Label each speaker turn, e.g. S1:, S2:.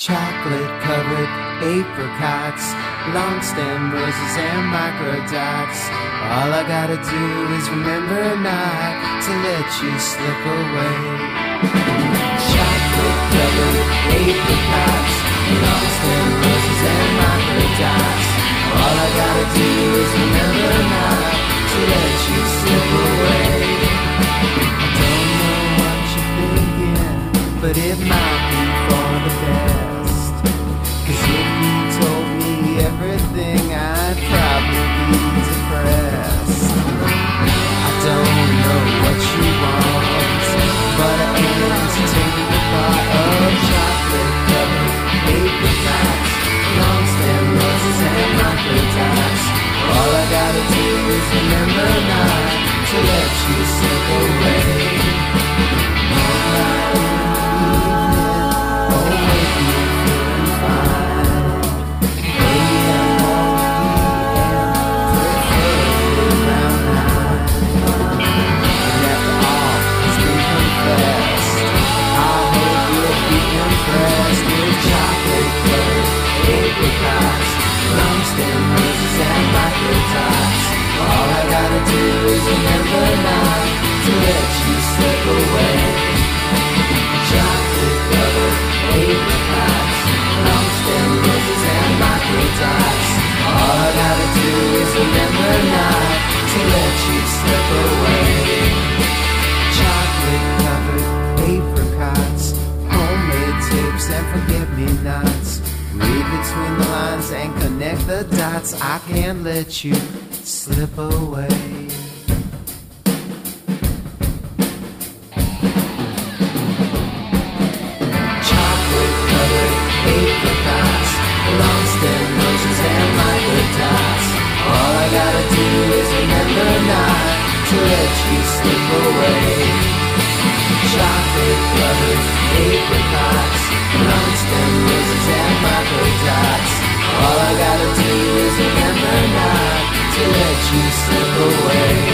S1: Chocolate-covered apricots, long-stem roses and microdots. All I gotta do is remember not to let you slip away. Chocolate-covered apricots, long-stem roses and microdots. All I gotta do is remember not to let you slip away. I don't know what you're thinking, but it might be for the best. 'Cause if you told me everything, I'd probably be depressed. I don't know what you want, but I entertain the thought of chocolate-covered apricots, long-stem roses and microdots. All I gotta do is remember not to let you slip away. All I gotta do is remember not to let you slip away. Chocolate-covered apricots, long-stem roses and microdots. All I gotta do is remember not to let you slip away. Chocolate-covered apricots, homemade tips and forget-me-nots. Read between the lines and connect the dots. I can't let you slip away. Chocolate-covered apricots, long-stem roses and microdots. All I gotta do is remember not to let you slip away. Chocolate-covered apricots, long-stem roses and microdots. All I gotta do is remember not to let you slip away.